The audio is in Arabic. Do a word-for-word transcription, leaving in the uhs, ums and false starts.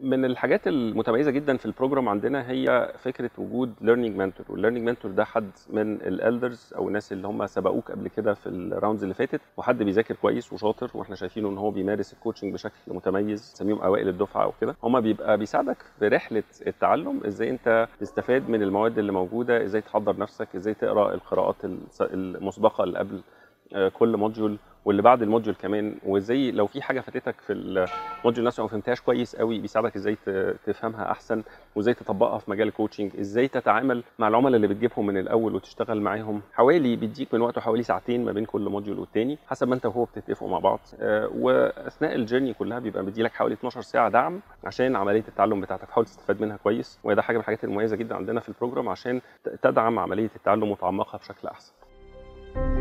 من الحاجات المتميزه جدا في البروجرام عندنا هي فكره وجود ليرنينج منتور، والليرنينج منتور ده حد من الالدرز او الناس اللي هم سبقوك قبل كده في الراوندز اللي فاتت، وحد بيذاكر كويس وشاطر واحنا شايفينه ان هو بيمارس الكوتشنج بشكل متميز، سميهم اوائل الدفعه او كده. هم بيبقى بيساعدك في رحله التعلم، ازاي انت تستفاد من المواد اللي موجوده، ازاي تحضر نفسك، ازاي تقرا القراءات المسبقه اللي قبل كل موديول واللي بعد الموديول كمان، وازاي لو في حاجه فاتتك في الموديول نفسه او ما فهمتهاش كويس قوي بيساعدك ازاي تفهمها احسن، وازاي تطبقها في مجال الكوتشنج، ازاي تتعامل مع العملاء اللي بتجيبهم من الاول وتشتغل معاهم. حوالي بيديك من وقته حوالي ساعتين ما بين كل موديول والتاني حسب ما انت وهو بتتفقوا مع بعض، واثناء الجيرني كلها بيبقى مديلك حوالي اتناشر ساعه دعم عشان عمليه التعلم بتاعتك تحاول تستفاد منها كويس. وده حاجه من الحاجات المميزه جدا عندنا في البروجرام عشان تدعم عمليه التعلم وتعمقها بشكل احسن.